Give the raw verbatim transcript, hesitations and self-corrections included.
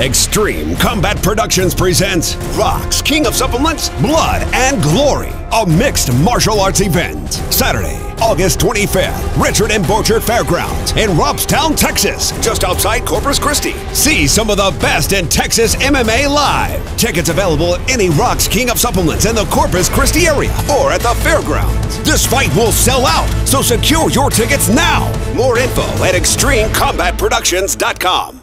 Xtreme Combat Productions presents Rock's King of Supplements, Blood and Glory, a mixed martial arts event. Saturday, August twenty-fifth, Richard and Borchard Fairgrounds in Robstown, Texas, just outside Corpus Christi. See some of the best in Texas M M A live. Tickets available at any Rock's King of Supplements in the Corpus Christi area or at the Fairgrounds. This fight will sell out, so secure your tickets now. More info at extreme combat productions dot com.